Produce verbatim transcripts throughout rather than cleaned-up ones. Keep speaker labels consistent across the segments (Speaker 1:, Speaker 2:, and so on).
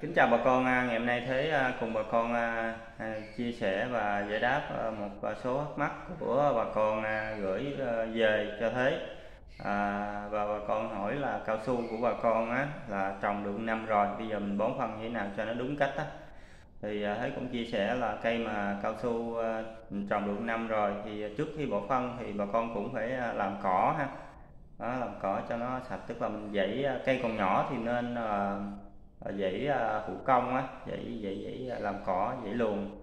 Speaker 1: Kính chào bà con, ngày hôm nay Thế cùng bà con chia sẻ và giải đáp một số thắc mắc của bà con gửi về cho Thế. À, và bà con hỏi là cao su của bà con á, là trồng được năm rồi, bây giờ mình bón phân như thế nào cho nó đúng cách á. Thì Thế cũng chia sẻ là cây mà cao su trồng được năm rồi thì trước khi bỏ phân thì bà con cũng phải làm cỏ ha. Đó, làm cỏ cho nó sạch, tức là mình dãy cây còn nhỏ thì nên là dãy hữu công á, dãy dãy dãy làm cỏ, dãy luồng.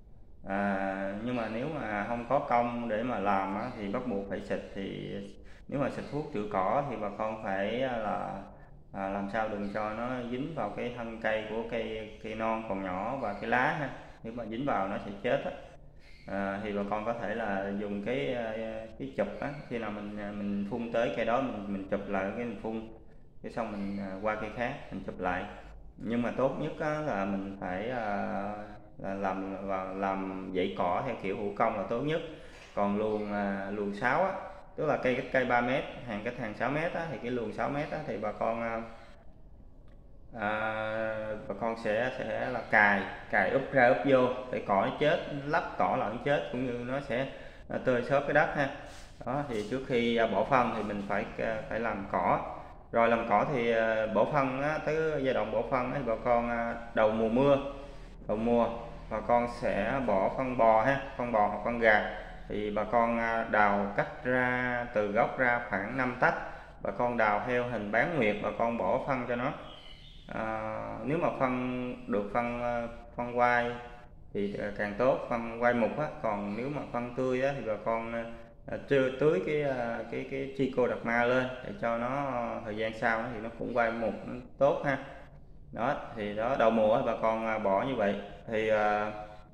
Speaker 1: À, nhưng mà nếu mà không có công để mà làm á, thì bắt buộc phải xịt. Thì nếu mà xịt thuốc trừ cỏ thì bà con phải là à, làm sao đừng cho nó dính vào cái thân cây của cây cây non còn nhỏ và cái lá ha. Nếu mà dính vào nó sẽ chết á. À, thì bà con có thể là dùng cái cái chụp á, khi nào mình mình phun tới cây đó mình mình chụp lại cái mình phun, cái xong mình qua cây khác mình chụp lại. Nhưng mà tốt nhất á, là mình phải là làm và làm dãy cỏ theo kiểu hữu công là tốt nhất. Còn luồng luồng sáu á, tức là cây cách cây ba mét, hàng cách hàng sáu mét á, thì cái luồng sáu mét á, thì bà con à, bà con sẽ sẽ là cài cài úp ra úp vô để cỏ nó chết, lắp cỏ lại nó chết, cũng như nó sẽ tơi xốp cái đất ha. Đó, thì trước khi bỏ phân thì mình phải phải làm cỏ. Rồi làm cỏ thì bỏ phân á, tới giai đoạn bỏ phân thì bà con đầu mùa mưa đầu mùa bà con sẽ bỏ phân bò ha, phân bò hoặc phân gà. Thì bà con đào cách ra từ gốc ra khoảng năm tấc, bà con đào theo hình bán nguyệt, bà con bỏ phân cho nó. À, nếu mà phân được phân phân quai thì càng tốt, phân quai mục á. Còn nếu mà phân tươi á, thì bà con chưa tưới cái cái cái trichoderma lên để cho nó thời gian sau thì nó cũng quai mục nó tốt ha. Đó, thì đó đầu mùa bà con bỏ như vậy. Thì à,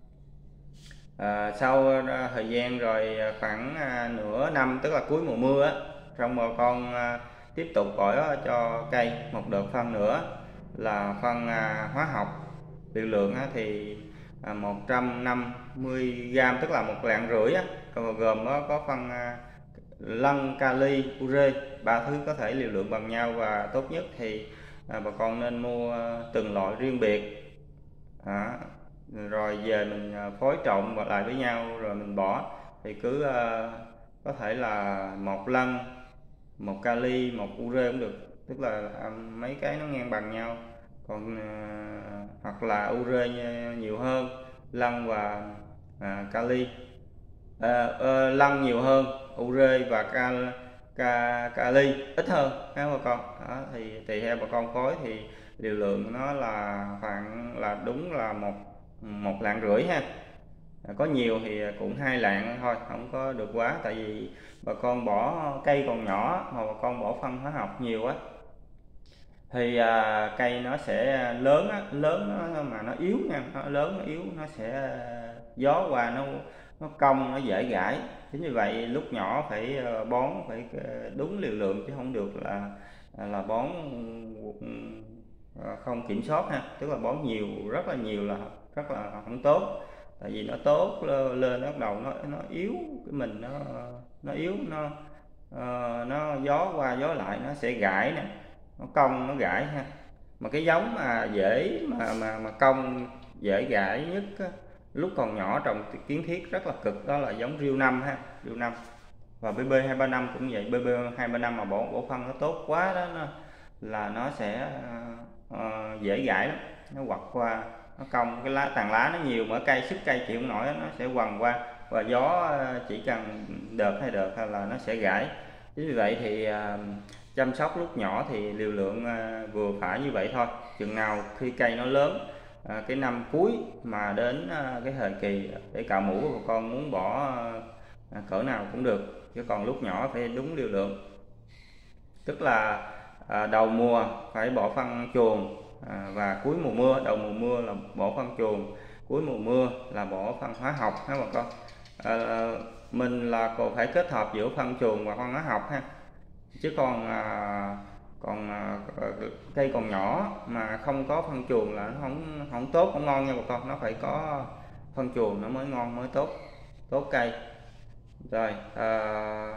Speaker 1: à, sau thời gian rồi khoảng à, nửa năm, tức là cuối mùa mưa á, xong bà con à, tiếp tục bỏ cho cây một đợt phân nữa là phân à, hóa học. Liều lượng á, thì à, một trăm năm mươi gam, tức là một lạng rưỡi á, gồm nó có phân à, lân, kali, ure, ba thứ có thể liều lượng bằng nhau. Và tốt nhất thì à, bà con nên mua từng loại riêng biệt. À, rồi về mình phối trộn lại với nhau rồi mình bỏ. Thì cứ à, có thể là một lân, một kali, một ure cũng được, tức là à, mấy cái nó ngang bằng nhau. Còn à, hoặc là ure nhiều hơn lân và à, kali, à, à, lân nhiều hơn ure và kali, kali ít hơn các bà con. Đó, thì tùy theo bà con phối thì liều lượng nó là khoảng là đúng là một một lạng rưỡi ha. À, có nhiều thì cũng hai lạng thôi, không có được quá. Tại vì bà con bỏ cây còn nhỏ mà bà con bỏ phân hóa học nhiều á thì à, cây nó sẽ lớn á, lớn nó, mà nó yếu nha, nó lớn nó yếu nó sẽ gió qua nó nó cong, nó dễ gãy. Chính vì vậy lúc nhỏ phải bón phải đúng liều lượng, chứ không được là là bón không kiểm soát ha, tức là bón nhiều, rất là nhiều là rất là không tốt. Tại vì nó tốt lên bắt đầu nó nó yếu, cái mình nó nó yếu, nó uh, nó gió qua gió lại nó sẽ gãy nè, nó cong nó gãy ha. Mà cái giống mà dễ mà mà mà cong dễ gãy nhất á, lúc còn nhỏ trồng kiến thiết rất là cực, đó là giống riêu năm ha, riêu năm. Và bê bê hai ba năm cũng vậy, bê bê hai ba năm mà bỏ bổ phân nó tốt quá đó, nó, là nó sẽ uh, dễ gãy lắm, nó quặt qua nó cong, cái lá tàn lá nó nhiều mà cây sức cây chịu không nổi, nó sẽ quằn qua và gió chỉ cần đợt hai đợt hay là nó sẽ gãy. Chính vì vậy thì uh, chăm sóc lúc nhỏ thì liều lượng uh, vừa phải như vậy thôi. Chừng nào khi cây nó lớn, uh, cái năm cuối mà đến uh, cái thời kỳ để cạo mũ của con muốn bỏ uh, cỡ nào cũng được, chứ còn lúc nhỏ phải đúng liều lượng. Tức là à, đầu mùa phải bỏ phân chuồng, à, và cuối mùa mưa, đầu mùa mưa là bỏ phân chuồng, cuối mùa mưa là bỏ phân hóa học ha bà con. À, mình là còn phải kết hợp giữa phân chuồng và phân hóa học ha. Chứ còn à, còn à, cây còn nhỏ mà không có phân chuồng là nó không không tốt, không ngon nha bà con. Nó phải có phân chuồng nó mới ngon, mới tốt tốt cây. Rồi à,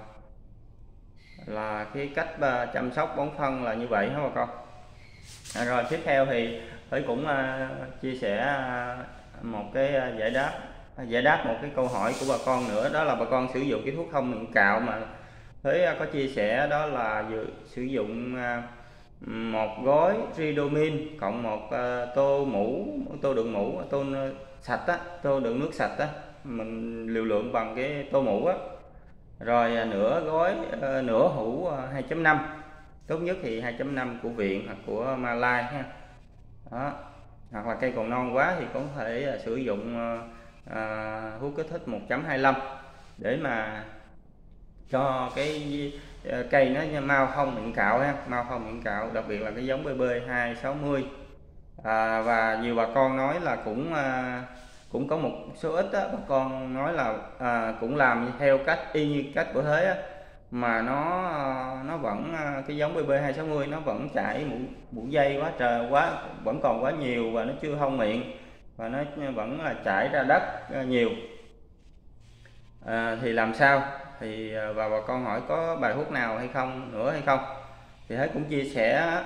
Speaker 1: là cái cách chăm sóc bón phân là như vậy hả bà con. À, rồi tiếp theo thì Thế cũng à, chia sẻ à, một cái à, giải đáp à, giải đáp một cái câu hỏi của bà con nữa, đó là bà con sử dụng cái thuốc thông miệng cạo mà Thế có chia sẻ đó là sử dụng à, một gói Ridomin cộng một à, tô mũ tô đựng mũ tô sạch á, tô đựng nước sạch á, mình liều lượng bằng cái tô mũ á, rồi à, nửa gói à, nửa hũ à, hai chấm năm, tốt nhất thì hai chấm năm của viện hoặc của Malai ha. Đó. Hoặc là cây còn non quá thì có thể à, sử dụng à, à, hút kích thích một chấm hai lăm để mà cho cái cây nó mau không miệng cạo ha, mau không miệng cạo, đặc biệt là cái giống bê bê hai sáu mươi. À, và nhiều bà con nói là cũng à, cũng có một số ít đó, bà con nói là à, cũng làm theo cách y như cách của Thế á, mà nó nó vẫn cái giống bê bê hai sáu mươi nó vẫn chảy mũ mũ dây quá trời quá, vẫn còn quá nhiều và nó chưa thông miệng và nó vẫn là chảy ra đất nhiều. À, thì làm sao thì và bà con hỏi có bài thuốc nào hay không nữa hay không, thì Thế cũng chia sẻ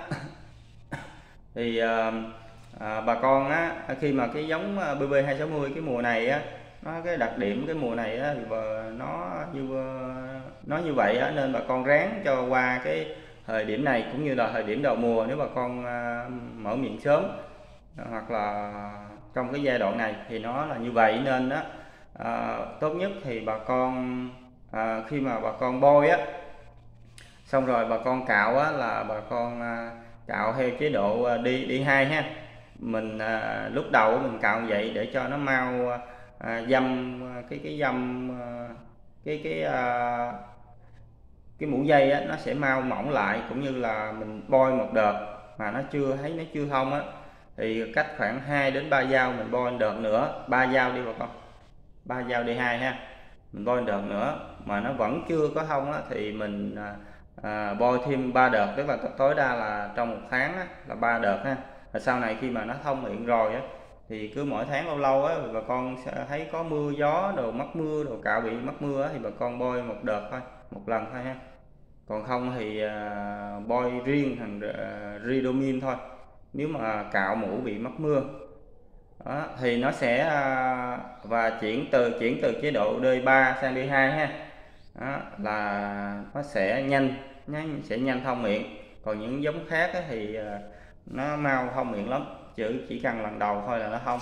Speaker 1: thì à, à, bà con á, khi mà cái giống bê bê hai sáu mươi cái mùa này á, nó cái đặc điểm cái mùa này á, thì nó như nó như vậy á, nên bà con ráng cho qua cái thời điểm này cũng như là thời điểm đầu mùa, nếu bà con à, mở miệng sớm hoặc là trong cái giai đoạn này thì nó là như vậy, nên á à, tốt nhất thì bà con à, khi mà bà con bôi á xong rồi bà con cạo á, là bà con à, cạo theo chế độ đi đi hai ha. Mình à, lúc đầu mình cạo vậy để cho nó mau à, dăm cái cái dăm cái cái à, cái mũ dây á, nó sẽ mau mỏng lại, cũng như là mình bôi một đợt mà nó chưa thấy nó chưa thông á, thì cách khoảng hai đến ba dao mình bôi đợt nữa, ba dao đi bà con, ba dao đi hai ha, mình bôi đợt nữa mà nó vẫn chưa có thông á, thì mình à, à, bôi thêm ba đợt, tức là tối đa là trong một tháng á, là ba đợt ha. Và sau này khi mà nó thông miệng rồi á, thì cứ mỗi tháng lâu lâu á bà con sẽ thấy có mưa gió đồ mắc mưa đồ cạo bị mắc mưa á, thì bà con bôi một đợt thôi, một lần thôi ha. Còn không thì à, bôi riêng thằng à, Ridomin thôi nếu mà cạo mũ bị mắc mưa. Đó, thì nó sẽ à, và chuyển từ chuyển từ chế độ đê ba sang đê hai ha. Đó, là nó sẽ nhanh nó sẽ nhanh thông miệng. Còn những giống khác á, thì à, nó mau thông miệng lắm, chứ chỉ cần lần đầu thôi là nó thông.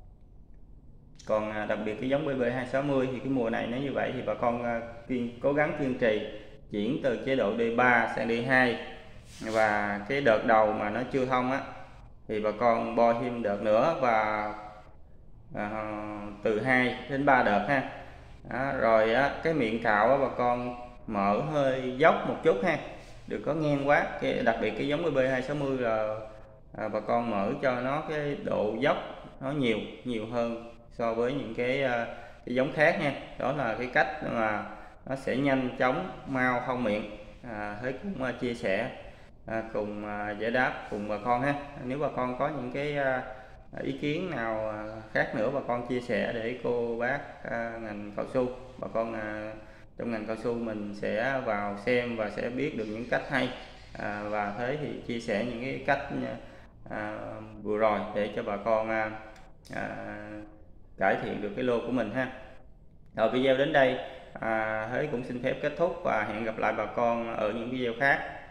Speaker 1: Còn à, đặc biệt cái giống bê bê hai sáu mươi thì cái mùa này nó như vậy thì bà con à, kiên, cố gắng kiên trì chuyển từ chế độ đê ba sang đê hai, và cái đợt đầu mà nó chưa thông á thì bà con bôi thêm đợt nữa, và à, từ hai đến ba đợt ha. Đó, rồi á, cái miệng cạo á, bà con mở hơi dốc một chút ha, đừng có ngang quá. Cái đặc biệt cái giống bê bê hai sáu mươi là à, bà con mở cho nó cái độ dốc nó nhiều nhiều hơn so với những cái, cái giống khác nha. Đó là cái cách mà nó sẽ nhanh chóng mau thông miệng. à, Thế cũng uh, chia sẻ à, cùng uh, giải đáp cùng bà con ha. Nếu bà con có những cái uh, ý kiến nào uh, khác nữa bà con chia sẻ để cô bác uh, ngành cao su, bà con uh, trong ngành cao su mình sẽ vào xem và sẽ biết được những cách hay. à, và Thế thì chia sẻ những cái cách à, vừa rồi để cho bà con à, à, cải thiện được cái lô của mình ha. Rồi video đến đây à, Thế cũng xin phép kết thúc và hẹn gặp lại bà con ở những video khác.